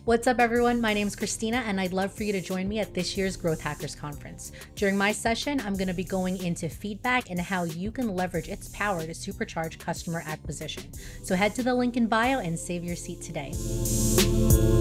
What's up, everyone? My name is Kristina, and I'd love for you to join me at this year's GrowthHackers Conference. During my session, I'm going to be going into feedback and how you can leverage its power to supercharge customer acquisition. So head to the link in bio and save your seat today.